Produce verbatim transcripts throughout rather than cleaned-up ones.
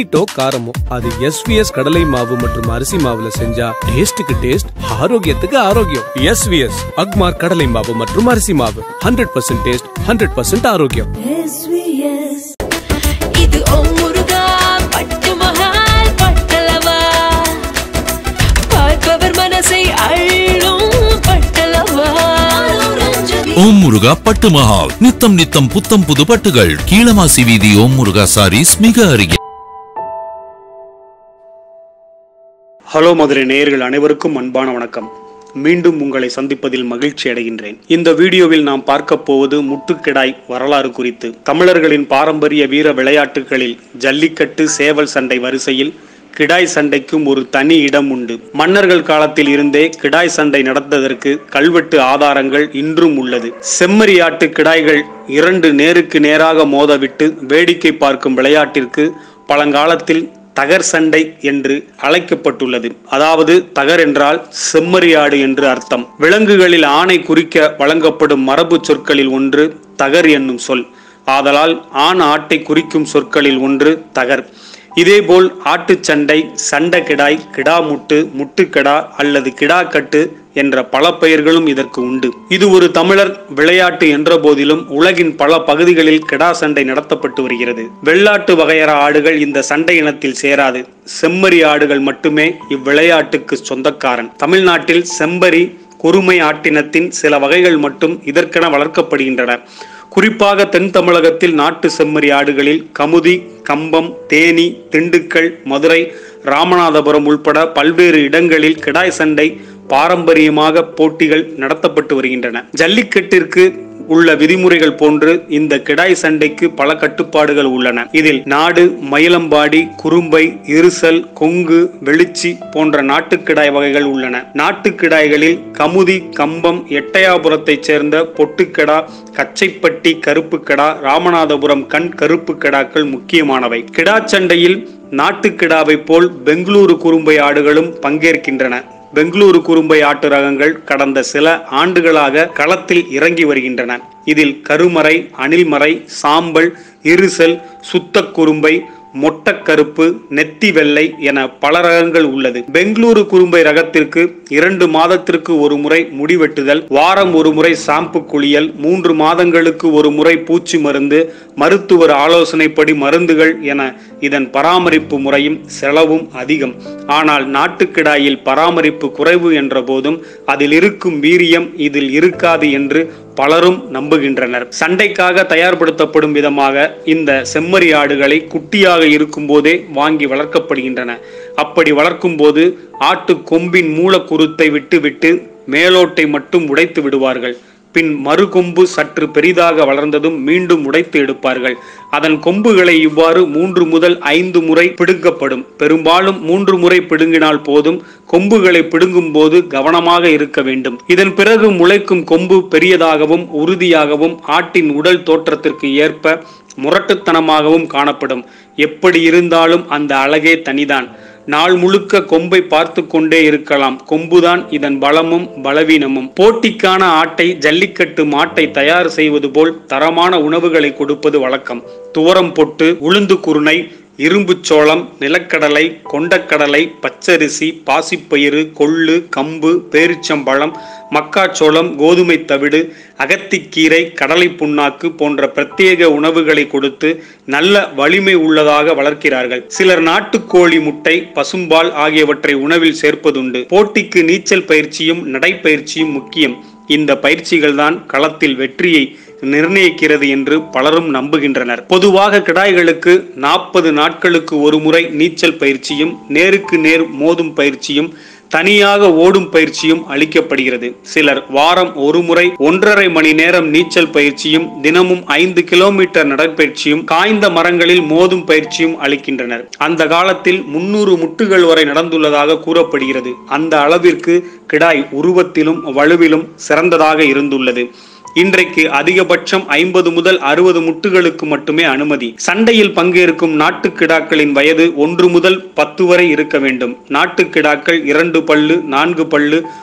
ஸ்வீட்டோ காரமோ அது எஸ்விஎஸ் கடலை மாவு மற்றும் அரிசி மாவுல செஞ்சா டேஸ்டுக்கு டேஸ்ட், ஆரோக்கியத்துக்கு ஆரோக்கியம். எஸ்விஎஸ் அக்மார் கடலை மாவு மற்றும் அரிசி மாவு hundred percent taste, hundred percent ஆரோக்கியம். இது ஓம் முருகா பட்டு மஹால் பட்டலவா, பார்ப்பவர் மனசை அள்ளும் பட்டலவா. ஓம் முருகா பட்டு மஹால், நித்தம் நித்தம் புத்தம் புது பட்டுகள். கீழமாசி வீதி ஓம் முருகா சாரீஸ் மிக அருகே. ஹலோ மதுரை நேயர்கள் அனைவருக்கும் அன்பான வணக்கம். மீண்டும் உங்களை சந்திப்பதில் மகிழ்ச்சி அடைகின்றேன். இந்த வீடியோவில் நாம் பார்க்க போவது முட்டுக்கிடாய் வரலாறு குறித்து. தமிழர்களின் பாரம்பரிய வீர விளையாட்டுகளில் ஜல்லிக்கட்டு, சேவல் சண்டை வரிசையில் கிடாய் சண்டைக்கும் ஒரு தனி இடம் உண்டு. மன்னர்கள் காலத்தில் இருந்தே கிடாய் சண்டை நடந்ததற்கு கல்வெட்டு ஆதாரங்கள் இன்றும் உள்ளது. செம்மறியாட்டு கிடாய்கள் இரண்டு நேருக்கு நேராக மோதவிட்டு வேடிக்கை பார்க்கும் விளையாட்டிற்கு பழங்காலத்தில் தகர் சண்டை என்று அழைக்கப்பட்டுள்ளது. அதாவது தகர் என்றால் செம்மறியாடு என்று அர்த்தம். விலங்குகளில் ஆணை குறிக்க வழங்கப்படும் மரபு சொற்களில் ஒன்று தகர் என்னும் சொல். ஆதலால் ஆண் ஆட்டை குறிக்கும் சொற்களில் ஒன்று தகர். இதேபோல் ஆட்டுச்சண்டை, சண்டை கிடாய், கிடாமுட்டு, முட்டுக்கிடா அல்லது கிடாக்கட்டு என்ற பல பெயர்களும் இதற்கு உண்டு. இது ஒரு தமிழர் விளையாட்டு என்ற போதிலும் உலகின் பல பகுதிகளில் கிடா சண்டை நடத்தப்பட்டு வருகிறது. வெள்ளாட்டு வகையற ஆடுகள் இந்த சண்டை இனத்தில் சேராது. செம்மறி ஆடுகள் மட்டுமே இவ்விளையாட்டுக்கு சொந்தக்காரன். தமிழ்நாட்டில் செம்பரி, குறுமை ஆட்டினத்தின் சில வகைகள் மட்டும் இதற்கென வளர்க்கப்படுகின்றன. குறிப்பாக தென் தமிழகத்தில் நாட்டு செம்மறி ஆடுகளில் கமுதி, கம்பம், தேனி, திண்டுக்கல், மதுரை, ராமநாதபுரம் உள்பட பல்வேறு இடங்களில் கிடாய் சண்டை பாரம்பரியமாக போட்டிகள் நடத்தப்பட்டு வருகின்றன. ஜல்லிக்கட்டிற்கு உள்ள விதிமுறைகள் போன்று இந்த கிடாய் சண்டைக்கு பல கட்டுப்பாடுகள் உள்ளன. இதில் நாடு, மயிலம்பாடி, குறும்பை, இருசல், கொங்கு, வெளிச்சி போன்ற நாட்டுக்கிடாய் வகைகள் உள்ளன. நாட்டுக்கிடாய்களில் கமுதி, கம்பம், எட்டயாபுரத்தைச் சேர்ந்த பொட்டுக்கடா, கச்சைப்பட்டி கருப்பு கடா, ராமநாதபுரம் கண் கருப்பு கடாக்கள் முக்கியமானவை. கிடா சண்டையில் நாட்டுக்கிடாவை போல் பெங்களூரு குறும்பை ஆடுகளும் பங்கேற்கின்றன. பெங்களூரு குறும்பை ஆட்டு ரகங்கள் கடந்த சில ஆண்டுகளாக களத்தில் இறங்கி வருகின்றன. இதில் கருமறை, அணில்மறை, சாம்பல், இருசல், சுத்த குறும்பை, மொட்டக்கருப்பு, நெத்தி வெள்ளை என பல ரகங்கள் உள்ளது. பெங்களூரு குறும்பை ரகத்திற்கு இரண்டு மாதத்திற்கு ஒரு முறை முடிவெட்டுதல், வாரம் ஒரு முறை சாம்பு குளியல், மூன்று மாதங்களுக்கு ஒரு முறை பூச்சி மருந்து, மருத்துவர் ஆலோசனைப்படி மருந்துகள் என இதன் பராமரிப்பு முறையும் செலவும் அதிகம். ஆனால் நாட்டுக்கிடாயில் பராமரிப்பு குறைவு என்ற போதும் அதில் இருக்கும் வீரியம் இதில் இருக்காது என்று பலரும் நம்புகின்றனர். சண்டைக்காக தயார்படுத்தப்படும் விதமாக இந்த செம்மறி ஆடுகளை குட்டியாக இருக்கும் போதே வாங்கி வளர்க்கப்படுகின்றன. அப்படி வளர்க்கும் போது ஆட்டு கொம்பின் மூலக்குருத்தை விட்டுவிட்டு மேலோட்டை மட்டும் உடைத்து விடுவார்கள். பின் மறுகொம்பு சற்று பெரிதாக வளர்ந்ததும் மீண்டும் உடைத்து எடுப்பார்கள். அதன் கொம்புகளை இவ்வாறு மூன்று முதல் ஐந்து முறை பிடுங்கப்படும். பெரும்பாலும் மூன்று முறை பிடுங்கினால் போதும். கொம்புகளை பிடுங்கும் போது கவனமாக இருக்க வேண்டும். இதன் பிறகு முளைக்கும் கொம்பு பெரியதாகவும் உறுதியாகவும் ஆட்டின் உடல் தோற்றத்திற்கு ஏற்ப முரட்டுத்தனமாகவும் காணப்படும். எப்படி இருந்தாலும் அந்த அழகே தனிதான். நாள் முழுக்க கொம்பை பார்த்து கொண்டே இருக்கலாம். கொம்புதான் இதன் பலமும் பலவீனமும். போட்டிக்கான ஆட்டை, ஜல்லிக்கட்டு மாட்டை தயார் செய்வது போல் தரமான உணவுகளை கொடுப்பது வழக்கம். துவரம் பொட்டு, உளுந்து குருணை, இரும்பு சோளம், நிலக்கடலை, கொண்டக்கடலை, பச்சரிசி, பாசிப்பயிறு, கொள்ளு, கம்பு, பேரிச்சம்பழம், மக்காச்சோளம், கோதுமை தவிடு, அகத்திக்கீரை, கடலை புண்ணாக்கு போன்ற பிரத்யேக உணவுகளை கொடுத்து நல்ல வலிமை உள்ளதாக வளர்க்கிறார்கள். சிலர் நாட்டுக்கோழி முட்டை, பசும்பால் ஆகியவற்றை உணவில் சேர்ப்பதுண்டு. போட்டிக்கு நீச்சல் பயிற்சியும் நடைப்பயிற்சியும் முக்கியம். இந்த பயிற்சிகள் தான் களத்தில் வெற்றியை நிர்ணயிக்கிறது என்று பலரும் நம்புகின்றனர். பொதுவாக கிடாய்களுக்கு நாற்பது நாட்களுக்கு ஒரு முறை நீச்சல் பயிற்சியும் நேருக்கு நேர் மோதும் பயிற்சியும் தனியாக ஓடும் பயிற்சியும் அளிக்கப்படுகிறது. சிலர் வாரம் ஒரு முறை ஒன்றரை மணி நேரம் நீச்சல் பயிற்சியும் தினமும் ஐந்து கிலோமீட்டர் நடைப்பயிற்சியும் காய்ந்த மரங்களில் மோதும் பயிற்சியும் அளிக்கின்றனர். அந்த காலத்தில் முன்னூறு முட்டுகள் வரை நடந்துள்ளதாக கூறப்படுகிறது. அந்த அளவிற்கு கிடாய் உருவத்திலும் வலுவிலும் சிறந்ததாக இருந்துள்ளது. இன்றைக்கு அதிகபட்சம் ஐம்பது முதல் அறுபது முட்டுகளுக்கு மட்டுமே அனுமதி. சண்டையில் பங்கேற்கும் நாட்டு கிடாக்களின் வயது ஒன்று முதல் பத்து வரை இருக்க வேண்டும். நாட்டு கிடாக்கள் இரண்டு பல்லு, நான்கு பல்லு,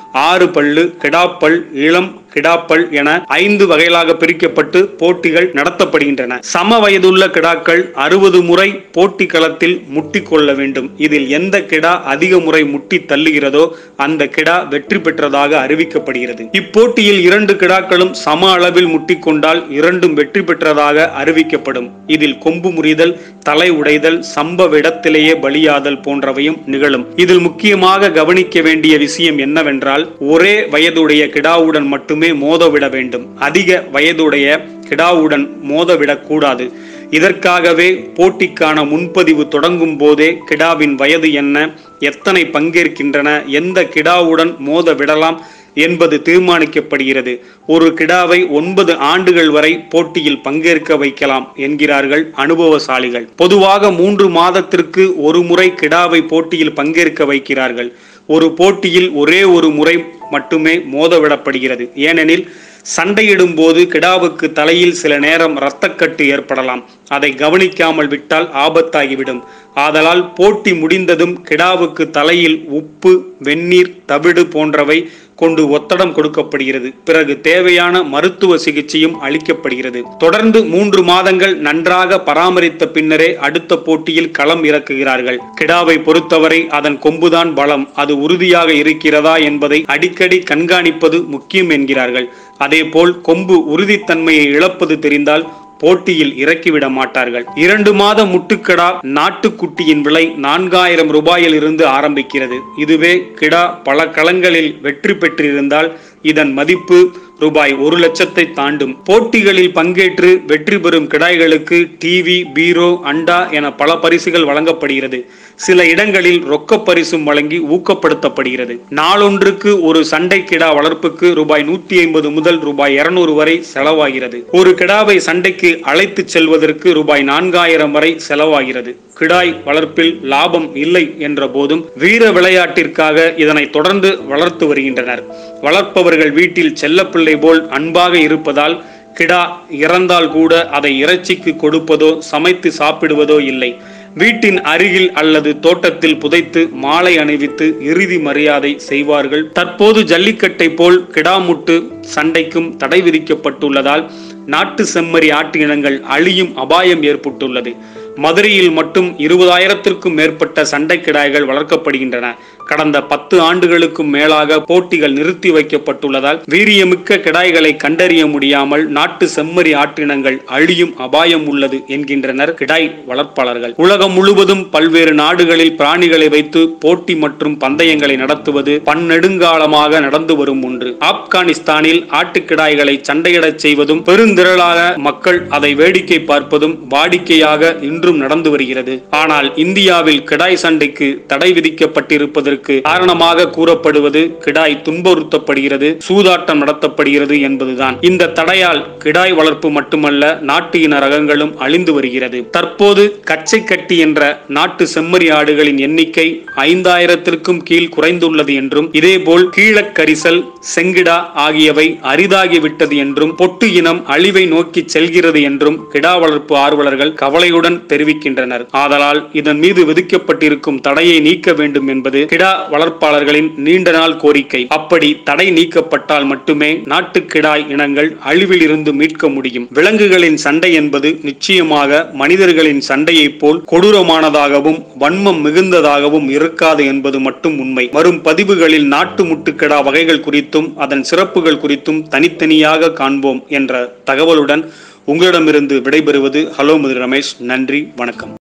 ஆறு பல்லு, கிடாப்பல், இளம் கிடாப்பல் என ஐந்து வகைகளாக பிரிக்கப்பட்டு போட்டிகள் நடத்தப்படுகின்றன. சம வயதுள்ள கிடாக்கள் அறுபது முறை போட்டி களத்தில் முட்டி கொள்ள வேண்டும். இதில் எந்த கிடா அதிக முறை முட்டி தள்ளுகிறதோ அந்த கிடா வெற்றி பெற்றதாக அறிவிக்கப்படுகிறது. இப்போட்டியில் இரண்டு கிடாக்களும் சம அளவில் முட்டிக்கொண்டால் இரண்டும் வெற்றி பெற்றதாக அறிவிக்கப்படும். இதில் கொம்பு முறிதல், தலை உடைதல், சம்பவ இடத்திலேயே பலியாதல் போன்றவையும் நிகழும். இதில் முக்கியமாக கவனிக்க வேண்டிய விஷயம் என்னவென்றால், ஒரே வயதுடைய கிடாவுடன் மட்டும் மோதவிட வேண்டும். அதிக வயதுடைய கிடாவுடன் மோதவிடக் கூடாது. இதற்காகவே போட்டிக்கான முன்பதிவு தொடங்கும் போதே கிடாவின் வயது என்ன, எத்தனை பங்கேற்கின்றன, எந்த கிடாவுடன் மோத விடலாம் என்பது தீர்மானிக்கப்படுகிறது. ஒரு கிடாவை ஒன்பது ஆண்டுகள் வரை போட்டியில் பங்கேற்க வைக்கலாம் என்கிறார்கள் அனுபவசாலிகள். பொதுவாக மூன்று மாதத்திற்கு ஒரு முறை கிடாவை போட்டியில் பங்கேற்க வைக்கிறார்கள். ஒரு போட்டியில் ஒரே ஒரு முறை மட்டுமே மோதவிடப்படுகிறது. ஏனெனில் சண்டையிடும் போது கிடாவுக்கு தலையில் சில நேரம் இரத்தக்கட்டு ஏற்படலாம். அதை கவனிக்காமல் விட்டால் ஆபத்தாகிவிடும். ஆதலால் போட்டி முடிந்ததும் கிடாவுக்கு தலையில் உப்பு, வெந்நீர், தவிடு போன்றவை கொண்டு ஒத்தடம் கொடுக்கப்படுகிறது. பிறகு தேவையான மருத்துவ சிகிச்சையும் அளிக்கப்படுகிறது. தொடர்ந்து மூன்று மாதங்கள் நன்றாக பராமரித்த பின்னரே அடுத்த போட்டியில் களம் இறக்குகிறார்கள். கிடாவை பொறுத்தவரை அதன் கொம்புதான் பலம். அது உறுதியாக இருக்கிறதா என்பதை அடிக்கடி கண்காணிப்பது முக்கியம் என்கிறார்கள். அதேபோல் கொம்பு உறுதித்தன்மையை இழப்பது தெரிந்தால் போட்டியில் இறக்கிவிட மாட்டார்கள். இரண்டு மாத முட்டுக்கடா நாட்டுக்குட்டியின் விலை நான்காயிரம் ரூபாயில் இருந்து ஆரம்பிக்கிறது. இதுவே கிடா பல களங்களில் வெற்றி பெற்றிருந்தால் இதன் மதிப்பு ரூபாய் ஒரு லட்சத்தை தாண்டும். போட்டிகளில் பங்கேற்று வெற்றி பெறும் கிடாய்களுக்கு டிவி, பீரோ, அண்டா என பல பரிசுகள் வழங்கப்படுகிறது. சில இடங்களில் ரொக்க பரிசும் வழங்கி ஊக்கப்படுத்தப்படுகிறது. நாளொன்றுக்கு ஒரு சண்டை கிடா வளர்ப்புக்கு ரூபாய் நூத்தி ஐம்பது முதல் ரூபாய் இருநூறு வரை செலவாகிறது. ஒரு கிடாவை சண்டைக்கு அழைத்து செல்வதற்கு ரூபாய் நான்காயிரம் வரை செலவாகிறது. கிடாய் வளர்ப்பில் லாபம் இல்லை என்ற போதும் வீர விளையாட்டிற்காக இதனை தொடர்ந்து வளர்த்து வருகின்றனர். வளர்ப்பவர்கள் வீட்டில் செல்லப்பிள்ளை போல் அன்பாக இருப்பதால் கிடா இறந்தால் கூட அதை இறைச்சிக்கு கொடுப்பதோ சமைத்து சாப்பிடுவதோ இல்லை. வீட்டின் அருகில் அல்லது தோட்டத்தில் புதைத்து மாலை அணிவித்து இறுதி மரியாதை செய்வார்கள். தற்போது ஜல்லிக்கட்டை போல் கிடாமுட்டு சண்டைக்கும் தடை விதிக்கப்பட்டுள்ளதால் நாட்டு செம்மறி ஆட்டு இனங்கள் அழியும் அபாயம் ஏற்பட்டுள்ளது. மதுரையில் மட்டும் இருபதாயிரத்திற்கும் மேற்பட்ட சண்டை கிடாய்கள் வளர்க்கப்படுகின்றன. கடந்த பத்து ஆண்டுகளுக்கும் மேலாக போட்டிகள் நிறுத்தி வைக்கப்பட்டுள்ளதால் வீரியமிக்க கிடாய்களை கண்டறிய முடியாமல் நாட்டு செம்மறி ஆட்டினங்கள் அழியும் அபாயம் உள்ளது என்கின்றனர் கிடாய் வளர்ப்பாளர்கள். உலகம் முழுவதும் பல்வேறு நாடுகளில் பிராணிகளை வைத்து போட்டி மற்றும் பந்தயங்களை நடத்துவது பன்னெடுங்காலமாக நடந்து வரும் ஒன்று. ஆப்கானிஸ்தானில் ஆட்டுக்கிடாய்களை சண்டையிடச் செய்வதும் பெருந்திரளாக மக்கள் அதை வேடிக்கை பார்ப்பதும் வாடிக்கையாக இன்றும் நடந்து வருகிறது. ஆனால் இந்தியாவில் கிடாய் சண்டைக்கு தடை விதிக்கப்பட்டிருப்பதற்கு காரணமாக கூறப்படுவது கிடாய் துன்புறுத்தப்படுகிறது, சூதாட்டம் நடத்தப்படுகிறது என்பதுதான். இந்த தடையால் கிடாய் வளர்ப்பு மட்டுமல்ல, நாட்டு இன ரகங்களும் அழிந்து வருகிறது. தற்போது கச்சை கட்டி என்ற நாட்டு செம்மறி ஆடுகளின் எண்ணிக்கை ஐந்தாயிரத்திற்கும் கீழ் குறைந்துள்ளது என்றும், இதேபோல் கீழக்கரிசல், செங்கிடா ஆகியவை அரிதாகிவிட்டது என்றும், பொட்டு இனம் அழிவை நோக்கி செல்கிறது என்றும் கிடா வளர்ப்பு ஆர்வலர்கள் கவலையுடன் தெரிவிக்கின்றனர். ஆதலால் இதன் மீது விதிக்கப்பட்டிருக்கும் தடையை நீக்க வேண்டும் என்பது கிடா வளர்ப்பாளர்களின் நீண்ட நாள் கோரிக்கை. அப்படி தடை நீக்கப்பட்டால் மட்டுமே நாட்டு கிடாய் இனங்கள் அழிவில் இருந்து மீட்க முடியும். விலங்குகளின் சண்டை என்பது நிச்சயமாக மனிதர்களின் சண்டையை போல் கொடூரமானதாகவும் வன்மம் மிகுந்ததாகவும் இருக்காது என்பது மட்டும் உண்மை. வரும் பதிவுகளில் நாட்டு முட்டுக்கிடா வகைகள் குறித்தும் அதன் சிறப்புகள் குறித்தும் தனித்தனியாக காண்போம் என்ற தகவலுடன் உங்களிடமிருந்து விடைபெறுவது ஹலோ மதுரை ரமேஷ். நன்றி, வணக்கம்.